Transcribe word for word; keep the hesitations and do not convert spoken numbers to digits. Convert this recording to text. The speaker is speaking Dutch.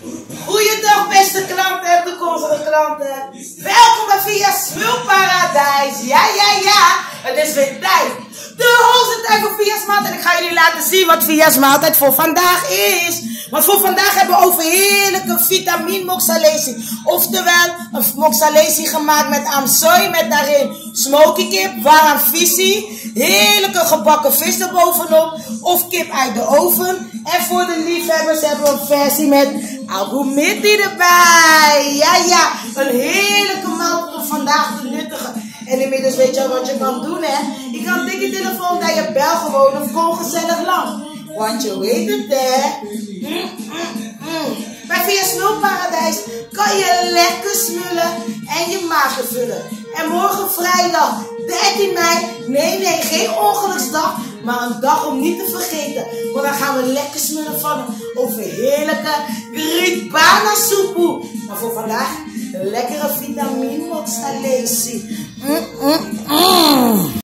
Goeiedag beste klanten en toekomstige klanten. Welkom bij Via Smulparadijs. Ja, ja, ja. Het is weer tijd. De hoogste tijd voor Via's maaltijd. En ik ga jullie laten zien wat Via's maaltijd voor vandaag is. Want voor vandaag hebben we over heerlijke vitamine moxalesi. Oftewel een moxalesi gemaakt met amsoy. Met daarin smoky kip, warm visie. Heerlijke gebakken vis erbovenop. Of kip uit de oven. En voor de liefhebbers hebben we een versie met agumiti erbij. Ja, ja. Een heerlijke maaltijd om vandaag te nuttigen. En inmiddels weet je al wat je kan doen, hè. Je kan tik je telefoon naar je bel gewoon of kom gezellig lang. Want je weet het, hè. Mm, mm, mm. Bij Via Smulparadijs kan je lekker smullen en je magen vullen. En morgen vrijdag dertien mei, nee nee, geen ongeluksdag, maar een dag om niet te vergeten. Want dan gaan we lekker smullen van over heerlijke gripana soepoe. Maar voor vandaag een lekkere vitamine moxalesi. Mm, mm.